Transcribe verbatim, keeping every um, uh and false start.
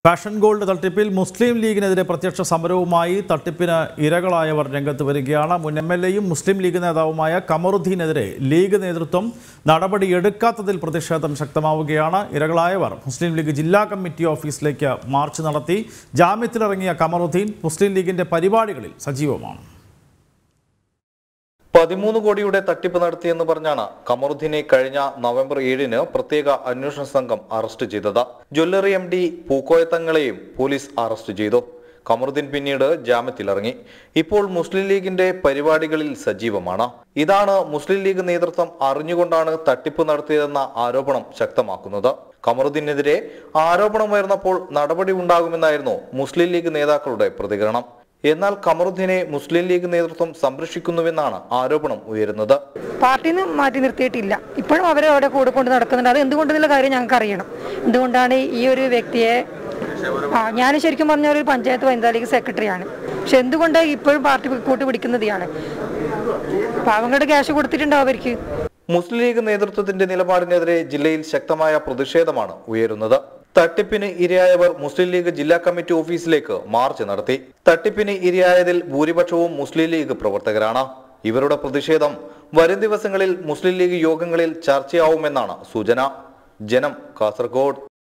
Fashion gold തട്ടിപ്പിൽ മുസ്ലിം ലീഗിനെതിരെ പ്രത്യക്ഷ സമരവുമായി തട്ടിപ്പിന് ഇരകളായവർ രംഗത്ത് വരികയാണ്. മുൻ എം എൽ എയും മുസ്ലിം ലീഗ് നേതാവുമായ കമറുദ്ദീനെതിരെ ലീഗ് നേതൃത്വം നടപടിയെടുക്കാത്തതിൽ പ്രതിഷേധം ശക്തമാവുകയാണ്. ഇരകളായവർ മുസ്ലിം ലീഗ് ജില്ലാ കമ്മിറ്റി ഓഫീസിലേക്ക് മാർച്ച് നടത്തി. ജാമ്യത്തിലിറങ്ങിയ കമറുദ്ദീൻ മുസ്ലിം ലീഗിന്റെ പരിപാടികളിൽ സജീവമാണ്. പതിമൂന്ന് കോടിയുടെ തട്ടിപ്പ് നടത്തിയെന്ന് പറഞ്ഞാണ് കമറുദ്ദീനെ കഴിഞ്ഞ നവംബർ ഏഴിന് പ്രത്യേക അന്വേഷണ സംഘം അറസ്റ്റ് ചെയ്തത്. ജ്വല്ലറി എം ഡി പൂക്കോയത്തങ്ങളെയും പോലീസ് അറസ്റ്റ് ചെയ്തു. കമറുദ്ദീൻ പിന്നീട് ജാമ്യത്തിലിറങ്ങി. ഇപ്പോൾ മുസ്ലിം ലീഗിന്റെ പരിപാടികളിൽ സജീവമാണ്. ഇതാണ് മുസ്ലിം ലീഗ് നേതൃത്വം അറിഞ്ഞുകൊണ്ടാണ് തട്ടിപ്പ് നടത്തിയതെന്ന ആരോപണം ശക്തമാക്കുന്നത്. കമറുദ്ദീനെതിരെ ആരോപണമുയർന്നപ്പോൾ നടപടി ഉണ്ടാകുമെന്നായിരുന്നു മുസ്ലിം ലീഗ് നേതാക്കളുടെ പ്രതികരണം. എന്നാൽ കമറുദ്ദീനെ മുസ്ലിം ലീഗ് നേതൃത്വം സംരക്ഷിക്കുന്നുവെന്നാണ് ആരോപണം ഉയരുന്നത്. പാർട്ടിയിൽ നിന്ന് മാറ്റി നിർത്തിയിട്ടില്ല. ഇപ്പോഴും അവരെ അവിടെ കൂടെ കൊണ്ട് നടക്കുന്നുണ്ട്. അത് എന്തുകൊണ്ടെന്നുള്ള കാര്യം ഞങ്ങൾക്ക് അറിയണം. എന്തുകൊണ്ടാണ് ഈ ഒരു വ്യക്തിയെ ആ ഞാൻ ശരിക്കും പറഞ്ഞ ഒരു പഞ്ചായത്ത് വനിതാ ലീഗ് സെക്രട്ടറിയാണ്. പക്ഷെ എന്തുകൊണ്ട് ഇപ്പോഴും പാർട്ടി കൂട്ടി പിടിക്കുന്നതാണ്? പാവങ്ങളുടെ ക്യാഷ് കൊടുത്തിട്ടുണ്ടാവും അവർക്ക്. മുസ്ലിം ലീഗ് നേതൃത്വത്തിന്റെ നിലപാടിനെതിരെ ജില്ലയിൽ ശക്തമായ പ്രതിഷേധമാണ് ഉയരുന്നത്. തട്ടിപ്പിന് ഇരയായവർ മുസ്ലിം ലീഗ് ജില്ലാ കമ്മിറ്റി ഓഫീസിലേക്ക് മാർച്ച് നടത്തി. തട്ടിപ്പിന് ഇരയായതിൽ ഭൂരിപക്ഷവും മുസ്ലിം ലീഗ് പ്രവർത്തകരാണ്. ഇവരുടെ പ്രതിഷേധം വരും ദിവസങ്ങളിൽ മുസ്ലിം ലീഗ് യോഗങ്ങളിൽ ചർച്ചയാവുമെന്നാണ് സൂചന. ജനം, കാസർഗോഡ്.